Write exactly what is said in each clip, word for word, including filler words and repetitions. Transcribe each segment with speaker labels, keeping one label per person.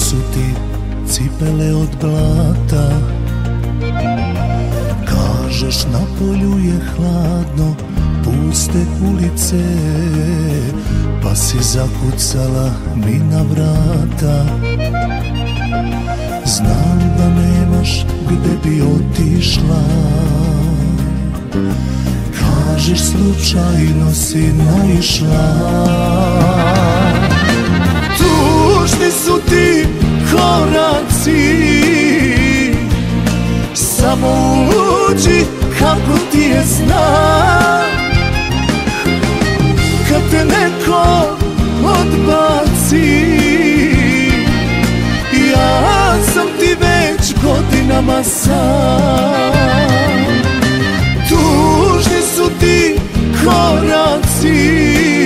Speaker 1: su ti cipele od blata. Kažeš na polju je hladno, puste ulice, pa si zakucala mi na vrata. Znam da nemaš gde bi otišla, kažeš slučajno si naišla. Tužni su ti koraci, samo uđi kako ti je znak. Kad te neko odbaci, ja sam ti već godinama sam. Tužni su ti koraci,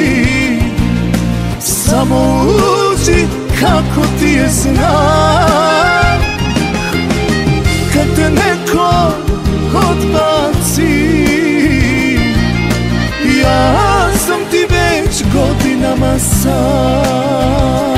Speaker 1: samo uđi kako ti je znak. Kad te neko odbaci, ja sam ti već godinama sam.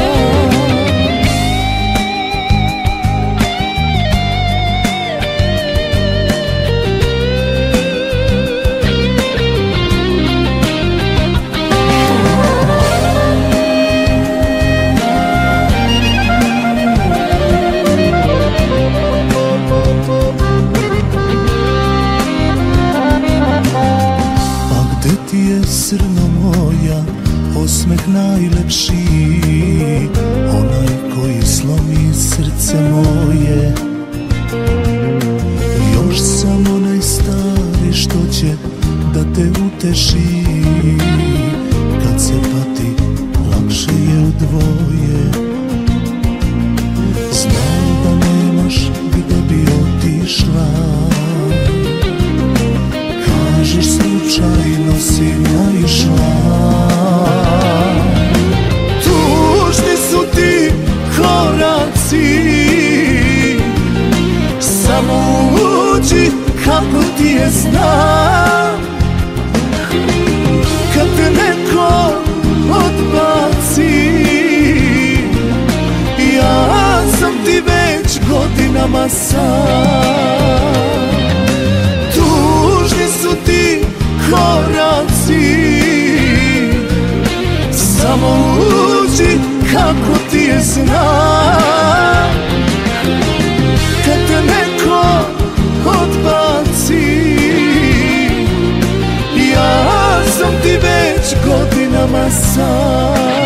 Speaker 1: Srno moja, osmeh najlepši, onaj koji slomi srce moje. Još sam onaj stari što će da te uteši, kad se pati lakše je u dvoje. Znam da nemaš gde bi otišla, kažeš slučajno si naišla. Tužni su ti koraci, samo uđi kako ti je znak. Kad te neko odbaci, ja sam ti već godinama sam. Tužni su ti koraci, samo uđi kako ti je znak. Kad te neko odbaci, ja sam ti već godinama sam.